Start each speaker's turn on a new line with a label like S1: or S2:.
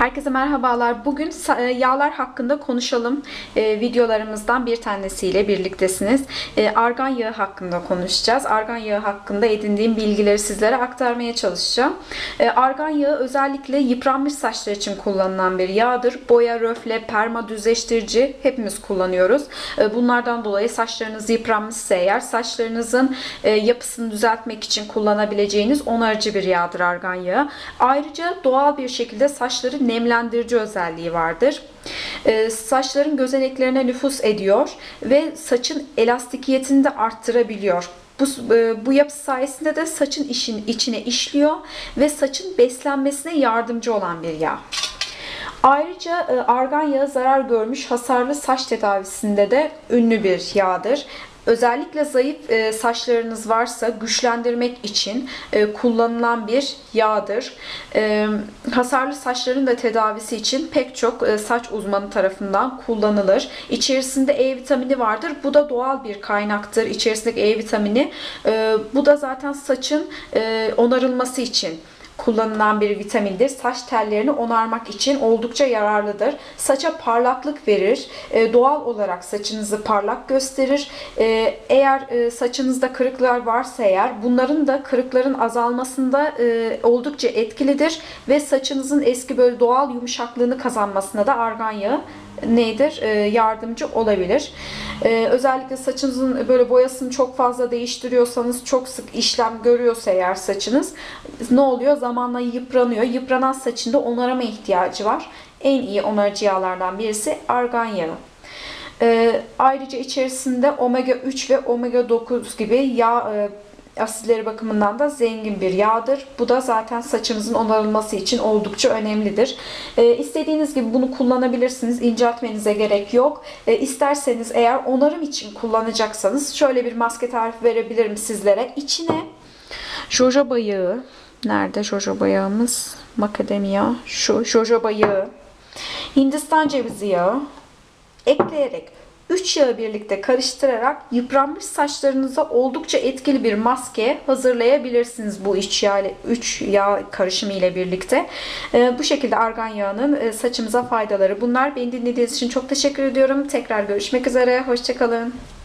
S1: Herkese merhabalar. Bugün yağlar hakkında konuşalım. Videolarımızdan bir tanesiyle birliktesiniz. Argan yağı hakkında konuşacağız. Argan yağı hakkında edindiğim bilgileri sizlere aktarmaya çalışacağım. Argan yağı özellikle yıpranmış saçlar için kullanılan bir yağdır. Boya, röfle, perma düzleştirici hepimiz kullanıyoruz. Bunlardan dolayı saçlarınız yıpranmışsa eğer saçlarınızın yapısını düzeltmek için kullanabileceğiniz onarıcı bir yağdır argan yağı. Ayrıca doğal bir şekilde saçları nemlendirici özelliği vardır. Saçların gözeneklerine nüfuz ediyor ve saçın elastikiyetini de arttırabiliyor. Bu yapı sayesinde de saçın içine işliyor ve saçın beslenmesine yardımcı olan bir yağ. Ayrıca argan yağı zarar görmüş hasarlı saç tedavisinde de ünlü bir yağdır. Özellikle zayıf saçlarınız varsa güçlendirmek için kullanılan bir yağdır. Hasarlı saçların da tedavisi için pek çok saç uzmanı tarafından kullanılır. İçerisinde E vitamini vardır. Bu da doğal bir kaynaktır. İçerisindeki E vitamini. Bu da zaten saçın onarılması için kullanılan bir vitamindir. Saç tellerini onarmak için oldukça yararlıdır. Saça parlaklık verir. Doğal olarak saçınızı parlak gösterir. Eğer saçınızda kırıklar varsa eğer bunların da kırıkların azalmasında oldukça etkilidir ve saçınızın eski böyle doğal yumuşaklığını kazanmasına da argan yağı yardımcı olabilir. Özellikle saçınızın böyle boyasını çok fazla değiştiriyorsanız, çok sık işlem görüyorsa eğer saçınız ne oluyor? Zamanla yıpranıyor. Yıpranan saçında onarama ihtiyacı var. En iyi onarıcı yağlardan birisi argan yağı. Ayrıca içerisinde omega 3 ve omega 9 gibi yağ asitleri bakımından da zengin bir yağdır. Bu da zaten saçınızın onarılması için oldukça önemlidir. İstediğiniz gibi bunu kullanabilirsiniz. İnceltmenize gerek yok. İsterseniz eğer onarım için kullanacaksanız şöyle bir maske tarifi verebilirim sizlere. İçine jojoba yağı, nerede jojoba yağımız? Macadamia, şu jojoba yağı, Hindistan cevizi yağı ekleyerek 3 yağı birlikte karıştırarak yıpranmış saçlarınıza oldukça etkili bir maske hazırlayabilirsiniz bu 3 yağ karışımı ile birlikte. Bu şekilde argan yağının saçımıza faydaları bunlar. Beni dinlediğiniz için çok teşekkür ediyorum. Tekrar görüşmek üzere. Hoşça kalın.